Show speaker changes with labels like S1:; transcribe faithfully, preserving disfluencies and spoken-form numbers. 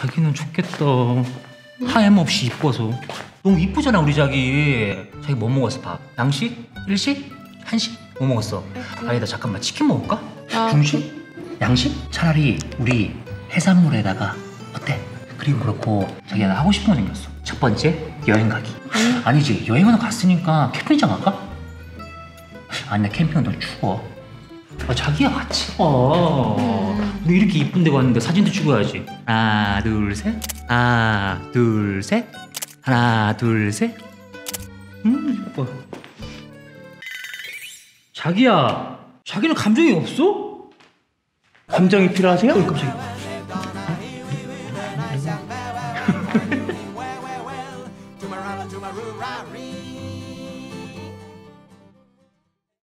S1: 자기는 좋겠다. 하염없이 이뻐서. 너무 이쁘잖아 우리 자기. 자기 뭐 먹었어? 밥? 양식? 일식? 한식? 뭐 먹었어? 아니다 잠깐만 치킨 먹을까?
S2: 아.
S1: 중식? 양식? 차라리 우리 해산물에다가 어때? 그리고 그렇고 자기가 나 하고 싶은 거 생겼어. 첫 번째 여행 가기.
S2: 음.
S1: 아니지 여행은 갔으니까 캠핑장 갈까? 아니 나 캠핑은 너무 추워. 아, 자기야 같이 가.
S2: 음.
S1: 우리 이렇게 이쁜 데 갔는데 사진도 찍어야지. 하나 둘 셋. 하나 둘 셋. 하나 둘 셋. 음 이뻐. 자기야 자기는 감정이 없어?
S3: 감정이 필요하세요?
S1: 어 깜짝이야.